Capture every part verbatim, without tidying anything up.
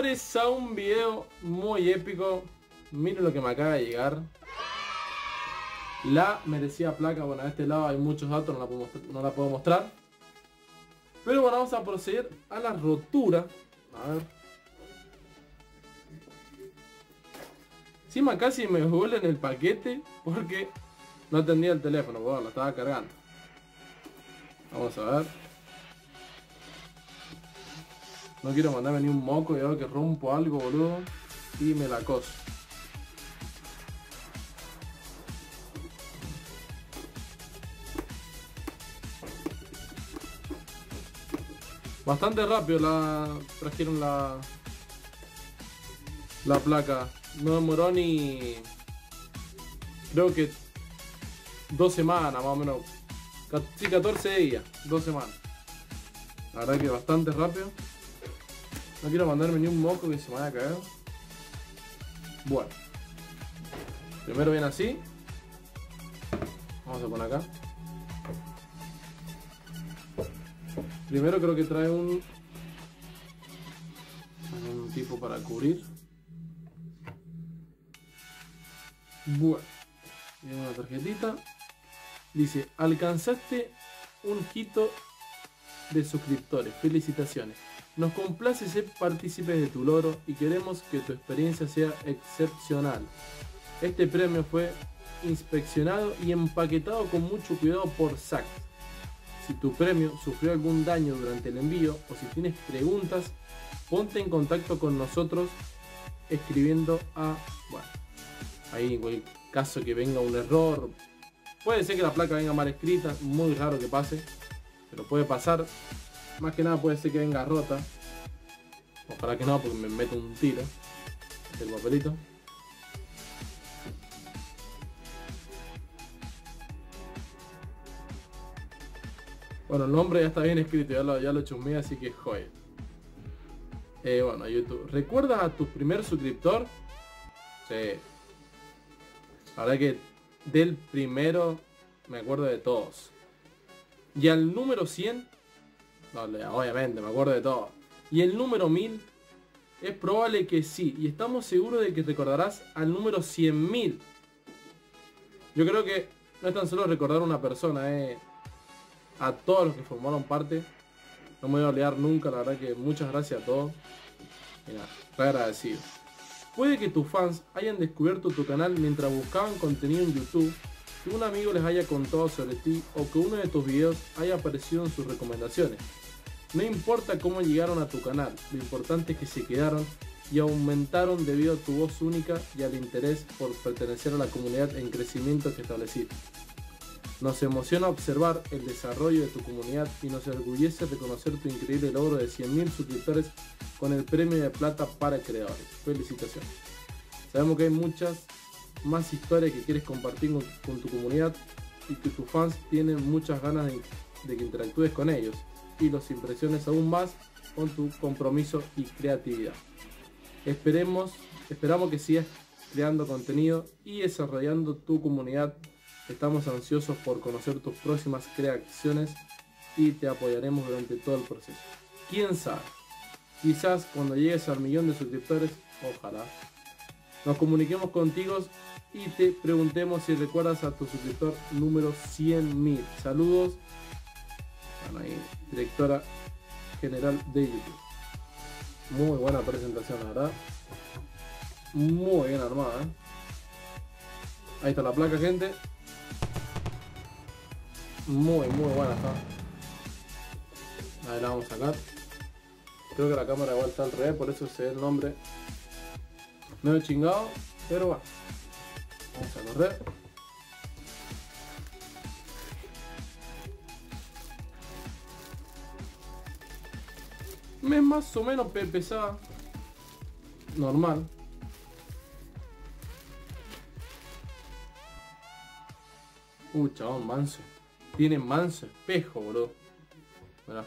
señores, a un video muy épico. Miren lo que me acaba de llegar. La merecida placa. Bueno, a este lado hay muchos datos, no la puedo, no la puedo mostrar. Pero bueno, vamos a proceder a la rotura. A ver. Encima casi me vuelven el paquete porque no atendía el teléfono, bueno, lo estaba cargando. Vamos a ver. No quiero mandarme ni un moco y ahora que rompo algo, boludo. Y me la coso. Bastante rápido la trajeron la la placa. No demoró ni, creo que dos semanas más o menos. Sí, catorce días, dos semanas. La verdad que bastante rápido. No quiero mandarme ni un moco que se me vaya a caer. Bueno, primero viene así. Vamos a poner acá. Primero creo que trae un un tipo para cubrir. Bueno, viene una tarjetita. Dice: alcanzaste un hito de suscriptores. Felicitaciones. Nos complace ser partícipes de tu logro y queremos que tu experiencia sea excepcional. Este premio fue inspeccionado y empaquetado con mucho cuidado por Saks. Si tu premio sufrió algún daño durante el envío o si tienes preguntas, ponte en contacto con nosotros escribiendo a... Bueno, ahí en cualquier caso que venga un error, puede ser que la placa venga mal escrita, muy raro que pase, pero puede pasar. Más que nada puede ser que venga rota. Ojalá que no, porque me meto un tiro. El papelito. Bueno, el nombre ya está bien escrito, ya lo, ya lo chusmeé, así que joder. Eh, bueno, YouTube. ¿Recuerdas a tu primer suscriptor? Sí. La verdad que del primero me acuerdo de todos. Y al número cien... No, obviamente, me acuerdo de todo. Y el número mil, es probable que sí. Y estamos seguros de que recordarás al número cien mil. Yo creo que no es tan solo recordar a una persona, eh. A todos los que formaron parte. No me voy a olvidar nunca, la verdad que muchas gracias a todos. Mira, re agradecido. Puede que tus fans hayan descubierto tu canal mientras buscaban contenido en YouTube, que un amigo les haya contado sobre ti o que uno de tus videos haya aparecido en sus recomendaciones. No importa cómo llegaron a tu canal, lo importante es que se quedaron y aumentaron debido a tu voz única y al interés por pertenecer a la comunidad en crecimiento que estableciste. Nos emociona observar el desarrollo de tu comunidad y nos enorgullece reconocer tu increíble logro de cien mil suscriptores con el premio de plata para creadores. Felicitaciones. Sabemos que hay muchas más historias que quieres compartir con, con tu comunidad y que tus fans tienen muchas ganas de, de que interactúes con ellos y los impresiones aún más con tu compromiso y creatividad. Esperemos, esperamos que sigas creando contenido y desarrollando tu comunidad. Estamos ansiosos por conocer tus próximas creaciones y te apoyaremos durante todo el proceso. ¿Quién sabe? Quizás cuando llegues al millón de suscriptores, ojalá, nos comuniquemos contigo y te preguntemos si recuerdas a tu suscriptor número cien mil. Saludos. Bueno, ahí, directora general de YouTube. Muy buena presentación, la verdad. Muy bien armada, ¿eh? Ahí está la placa, gente. Muy, muy buena está. Ahí la vamos a sacar. Creo que la cámara igual está al revés, por eso se ve el nombre medio chingado, pero va. Vamos a correr. Me más o menos pesada. Normal. Uh, chabón, manso. Tiene manso espejo, boludo. Mirá.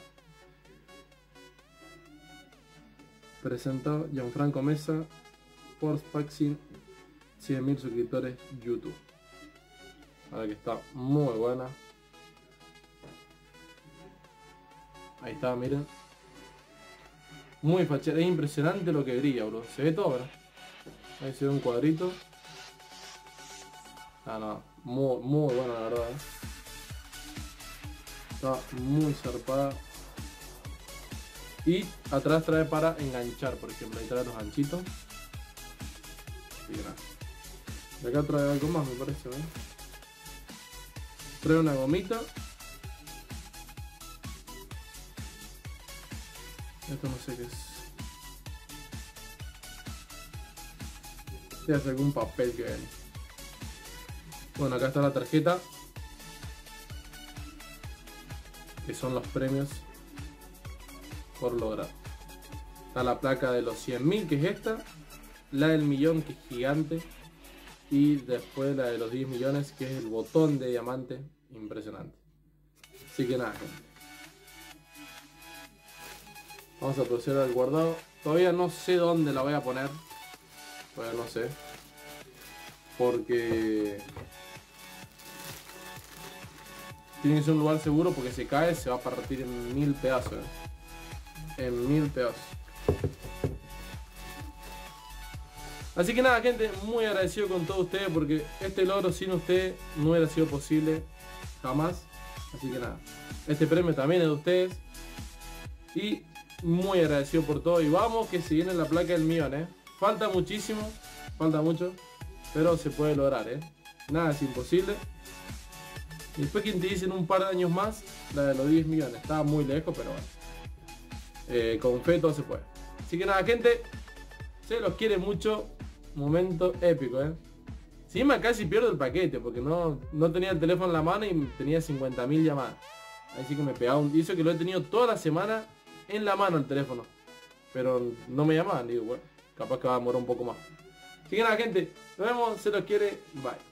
Presentado Gianfranco Mesa por Spaxing, cien mil suscriptores YouTube. Ahora que está muy buena. Ahí está, miren. Muy fachera, es impresionante lo que brilla, bro. Se ve todo, ¿verdad? Ahí se ve un cuadrito. Ah, no, muy, muy bueno la verdad, ¿eh? Está muy zarpada. Y atrás trae para enganchar, por ejemplo, ahí trae los ganchitos. Y nada. De acá trae algo más, me parece, ¿eh? Trae una gomita. Esto no sé qué es. Este es algún papel que ven. Bueno, acá está la tarjeta. Que son los premios por lograr. Está la placa de los cien mil, que es esta. La del millón, que es gigante. Y después la de los diez millones, que es el botón de diamante. Impresionante. Así que nada, gente. Vamos a proceder al guardado. Todavía no sé dónde la voy a poner. Todavía no sé. Porque tiene que ser un lugar seguro, porque si cae se va a partir en mil pedazos. ¿eh? En mil pedazos. Así que nada, gente, muy agradecido con todos ustedes, porque este logro sin ustedes no hubiera sido posible jamás. Así que nada, este premio también es de ustedes. Y muy agradecido por todo. Y vamos que se viene la placa del millón, ¿eh? Falta muchísimo, falta mucho, pero se puede lograr, ¿eh? Nada es imposible. Y después quien te dicen un par de años más, la de los diez millones. Estaba muy lejos, pero bueno. Eh, con fe todo se puede. Así que nada, gente, se los quiere mucho. Momento épico, ¿eh? Encima casi pierdo el paquete, porque no, no tenía el teléfono en la mano y tenía cincuenta mil llamadas. Ahí sí que me pegaba un... Hizo que lo he tenido toda la semana en la mano el teléfono. Pero no me llamaban, digo, bueno, capaz que va a demorar un poco más. Así que nada, gente, nos vemos, se los quiere, bye.